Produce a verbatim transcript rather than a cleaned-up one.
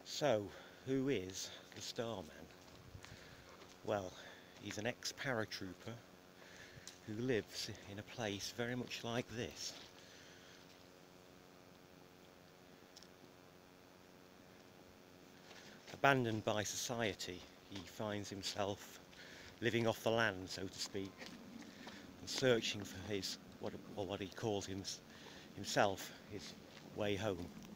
So, who is the Starman? Well, he's an ex-paratrooper who lives in a place very much like this. Abandoned by society, he finds himself living off the land, so to speak, and searching for his, what, or what he calls him, himself, his way home.